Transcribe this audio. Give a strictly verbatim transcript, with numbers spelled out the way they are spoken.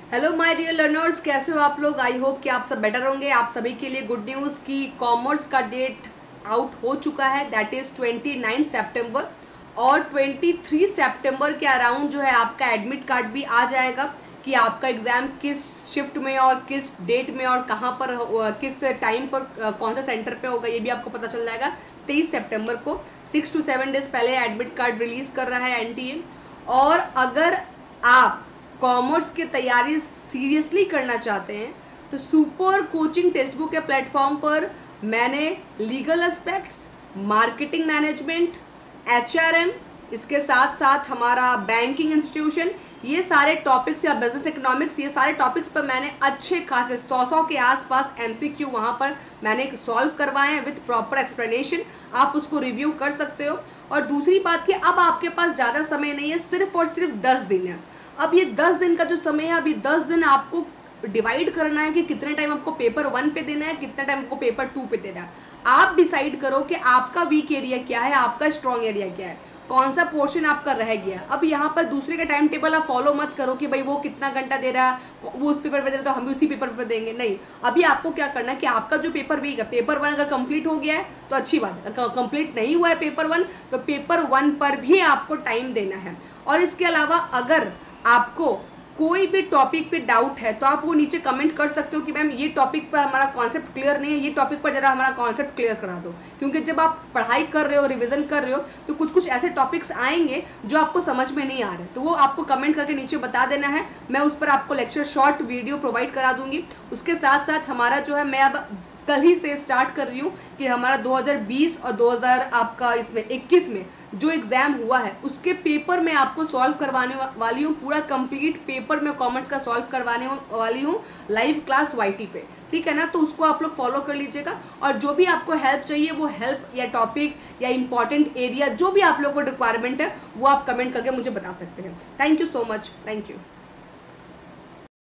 Hello my dear learners, कैसे हो आप लोग। आई होप कि आप सब बेटर होंगे। आप सभी के लिए गुड न्यूज़ कि कॉमर्स का डेट आउट हो चुका है, that is twenty nine September, और ट्वेंटी थ्री सेप्टेम्बर के अराउंड जो है आपका एडमिट कार्ड भी आ जाएगा कि आपका एग्ज़ाम किस शिफ्ट में और किस डेट में और कहाँ पर, किस टाइम पर, कौन सा सेंटर पे होगा, ये भी आपको पता चल जाएगा। तेईस सेप्टेम्बर को सिक्स टू सेवन डेज पहले एडमिट कार्ड रिलीज़ कर रहा है एन टी ए। और अगर आप कॉमर्स की तैयारी सीरियसली करना चाहते हैं तो सुपर कोचिंग टेक्स्ट बुक के प्लेटफॉर्म पर मैंने legal aspects, marketing management, H R M, इसके साथ साथ हमारा बैंकिंग इंस्टीट्यूशन, ये सारे टॉपिक्स या बिजनेस इकोनॉमिक्स, ये सारे टॉपिक्स पर मैंने अच्छे खासे सौ सौ के आसपास एम सी क्यू वहाँ पर मैंने सॉल्व करवाए हैं विथ प्रॉपर एक्सप्लेनेशन। आप उसको रिव्यू कर सकते हो। और दूसरी बात कि अब आपके पास ज़्यादा समय नहीं है, सिर्फ और सिर्फ दस दिन है। अब ये दस दिन का जो समय है, अभी दस दिन आपको डिवाइड करना है कि कितने टाइम आपको पेपर वन पे देना है, कितने टाइम आपको पेपर टू पे देना है। आप डिसाइड करो कि आपका वीक एरिया क्या है, आपका स्ट्रॉन्ग एरिया क्या है, कौन सा पोर्शन आपका रह गया। अब यहाँ पर दूसरे का टाइम टेबल आप फॉलो मत करो कि भाई वो कितना घंटा दे रहा है, वो उस पेपर पे दे रहा है तो हम भी उसी पेपर पे देंगे। नहीं, अभी आपको क्या करना है कि आपका जो पेपर वीक है, पेपर वन अगर कंप्लीट हो गया है तो अच्छी बात है, कंप्लीट नहीं हुआ है पेपर वन तो पेपर वन पर भी आपको टाइम देना है। और इसके अलावा अगर आपको कोई भी टॉपिक पे डाउट है तो आप वो नीचे कमेंट कर सकते हो कि मैम ये टॉपिक पर हमारा कॉन्सेप्ट क्लियर नहीं है, ये टॉपिक पर जरा हमारा कॉन्सेप्ट क्लियर करा दो। क्योंकि जब आप पढ़ाई कर रहे हो, रिवीजन कर रहे हो, तो कुछ कुछ ऐसे टॉपिक्स आएंगे जो आपको समझ में नहीं आ रहे, तो वो आपको कमेंट करके नीचे बता देना है। मैं उस पर आपको लेक्चर शॉर्ट वीडियो प्रोवाइड करा दूंगी। उसके साथ साथ हमारा जो है, मैं अब कल ही से स्टार्ट कर रही हूँ कि हमारा दो हज़ार बीस और दो हज़ार आपका इसमें इक्कीस में जो एग्ज़ाम हुआ है उसके पेपर में आपको सॉल्व करवाने वाली हूँ। पूरा कंप्लीट पेपर में कॉमर्स का सॉल्व करवाने वाली हूँ लाइव क्लास वाई टी पे, ठीक है ना। तो उसको आप लोग फॉलो कर लीजिएगा। और जो भी आपको हेल्प चाहिए, वो हेल्प या टॉपिक या इंपॉर्टेंट एरिया जो भी आप लोग को रिक्वायरमेंट है, वो आप कमेंट करके मुझे बता सकते हैं। Thank you so much, thank you.